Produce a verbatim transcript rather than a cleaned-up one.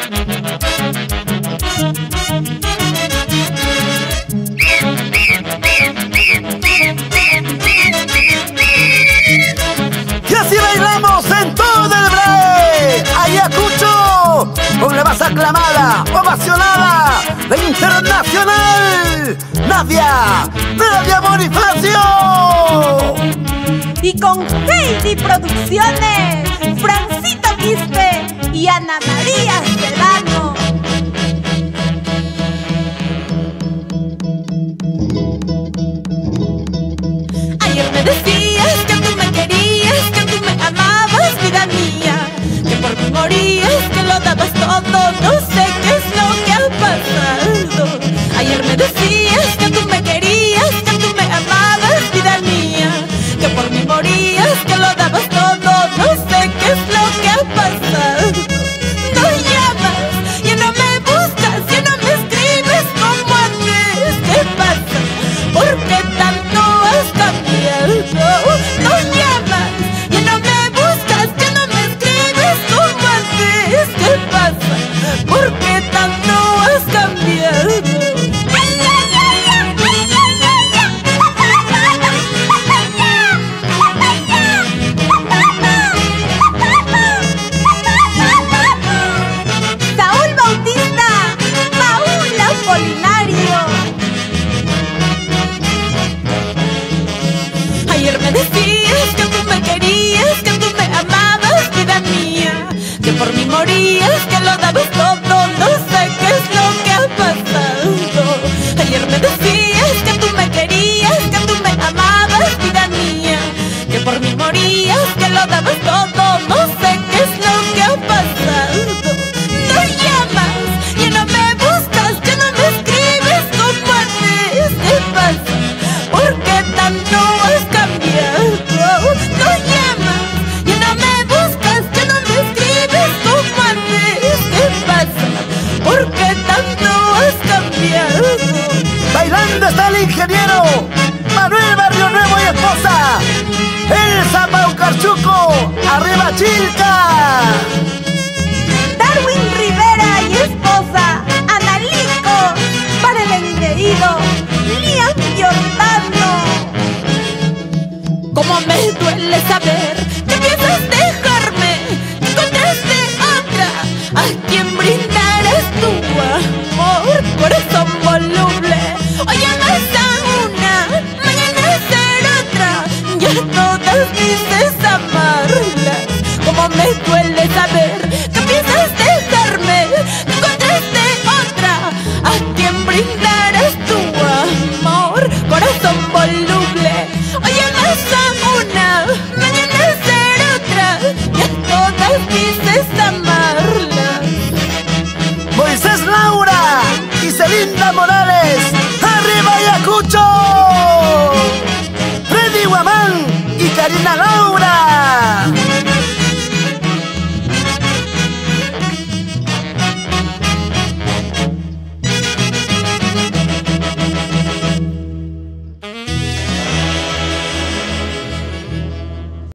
Y así bailamos en todo el Brae. Ayacucho, con la más aclamada, ovacionada, la internacional Nadia, Nadia Bonifacio. Y con Heidi Producciones, Francito Quispe y Ana María Sedano. Ayer me decías que tú me querías, que tú me amabas, vida mía, que por mí morías, que lo dabas todo, no sé qué es lo que ha pasado. Ayer me decías que tú me querías, que tú me amabas, vida mía, que por mí morías, que lo dabas todo, no sé qué es lo que ha pasado. No llamas, ya no me buscas, ya no me escribes como antes. ¿Qué pasa? ¿Por qué tanto has cambiado? No llamas, ya no me buscas, ya no me escribes como antes. ¿Qué pasa? ¿Por qué tanto has cambiado? Saúl Bautista, Paula Apolinario. Ayer me decías que tú me querías, que tú me amabas, vida mía, que por mí morías, que lo dabas todo, no sé qué es lo que ha pasado. Ayer me decías que tú me querías, que tú me amabas, vida mía, que por mí morías, que lo dabas todo, no sé qué es lo que ha pasado. No llamas, ya no me buscas, ya no me escribes como antes. ¿Qué pasa? ¿Por qué tanto has cambiado? No llamas, ya no me buscas, ya no me escribes como antes. ¿Qué pasa? ¿Por qué tanto has cambiado? Bailando está el ingeniero Manuel Barrio Nuevo y esposa Elsa Paucarchuco. ¡Arriba Chilca! Darwin Rivera y esposa Analico, para el engreído Liam Giordano. Cómo me duele saber que piensas dejarme, que encontraste otra a quien brindarás tu amor, corazón voluble. Hoy amas a una, mañana será otra, ya todas dices amarlas. Cómo me duele saber que piensas dejarme, que encontraste otra a quien brindarás tu amor, corazón voluble. Hoy amas a una,